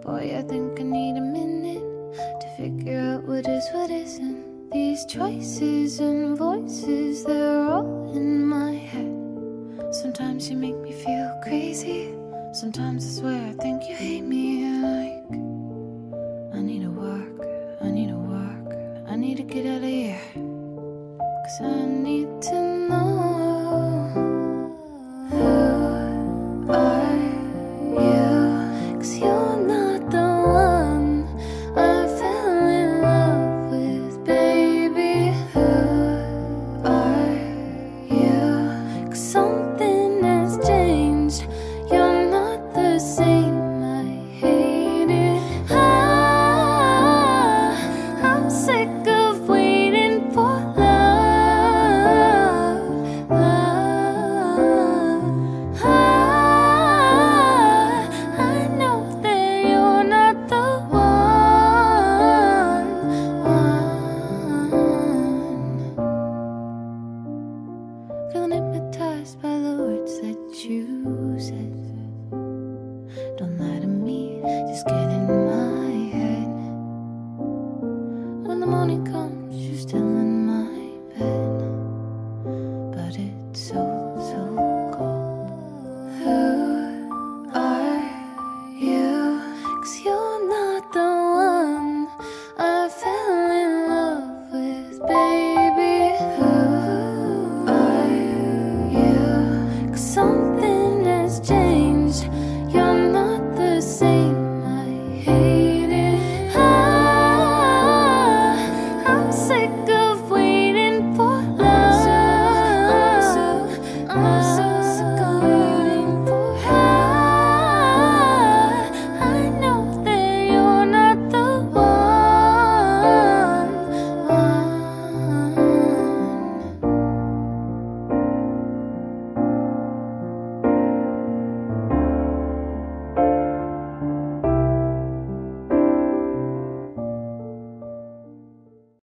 Boy, I think I need a minute to figure out what is, what isn't. These choices and voices, they're all in my head. Sometimes you make me feel crazy. Sometimes I swear I think you hate me. Like, I need to work, I need to work, I need to get out of here. 'Cause I need to know, who are you? 'Cause you're not the one I fell in love with, baby. Who are you? 'Cause something has changed. You're not the same. I hate it. I'm sick of waiting for love, love. I know that you're not the one. Feeling hypnotized by the words that you said. Don't lie to me, just get